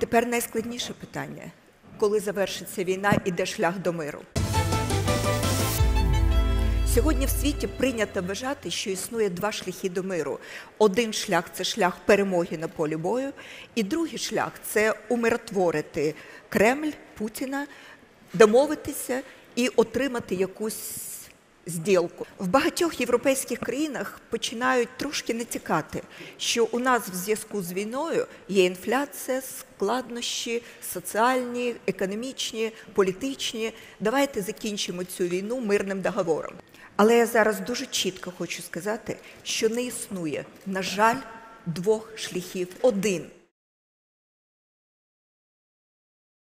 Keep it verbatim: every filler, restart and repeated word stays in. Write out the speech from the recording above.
Тепер найскладніше питання. Коли завершиться війна і де шлях до миру? Сьогодні в світі прийнято вважати, що існує два шляхи до миру. Один шлях – це шлях перемоги на полі бою, і другий шлях – це умиротворити Кремль, Путіна, домовитися і отримати якусь зділку. В багатьох європейських країнах починають трошки натякати, що у нас в зв'язку з війною є інфляція, складнощі соціальні, економічні, політичні. Давайте закінчимо цю війну мирним договором. Але я зараз дуже чітко хочу сказати, що не існує, на жаль, двох шляхів. Один